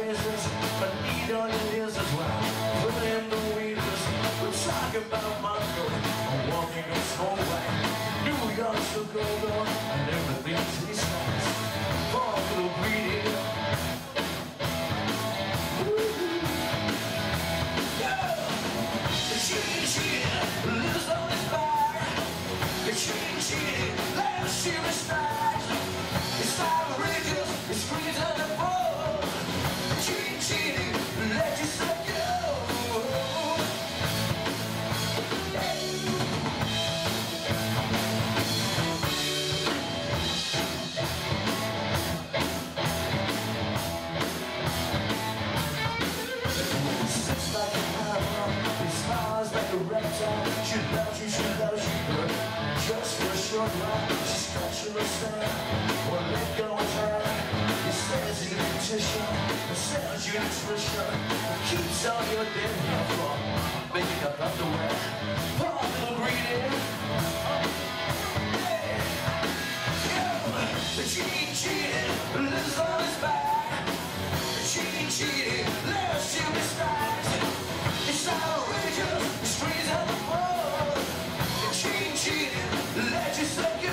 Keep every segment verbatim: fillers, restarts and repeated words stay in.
places, but need on your ears as well. Put in the wheels, we're talking about Mongo, I'm walking a slow way. New York's the go-go, and everything's these nights. Fall to the greedy. The cheating, cheating, lives on his back. The cheating, cheating, let's see his stacks. It's outrageous, it screams at the ball. The cheating, cheating, let yourself go. Sits like a hammer, he smiles like a reptile. She loves you, she loves you, but just for a short while. She scratches her sand, or let go of her. He says he's a beautician, he sells you nutrition. He keeps all your dead hair from making up underwear. Paul little greedy. Hey, yo, the cheating, cheating, lives on his back. The cheating, cheating, let's see his stacks. It's outrageous, it screams at the ball. The cheating, cheating, let yourself go.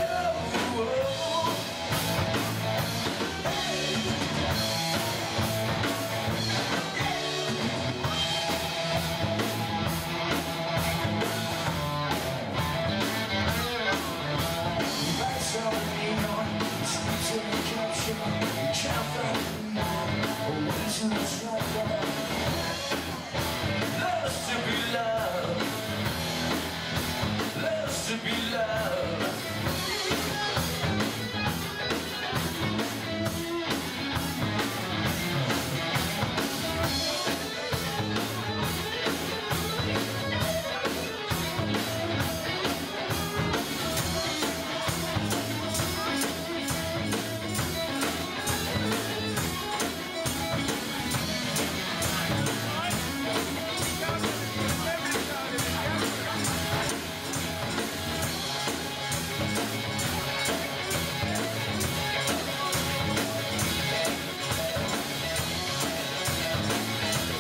Loves to be loved, loves to be loved.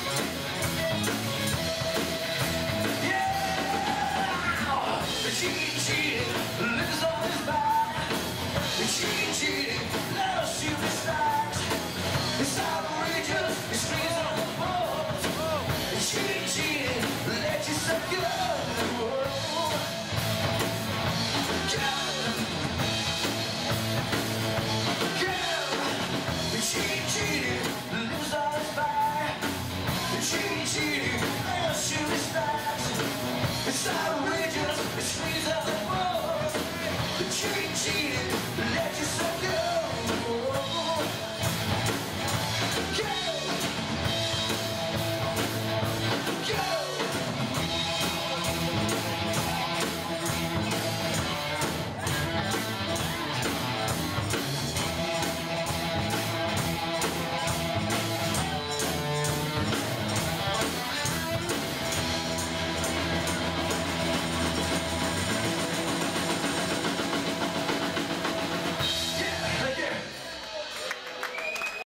She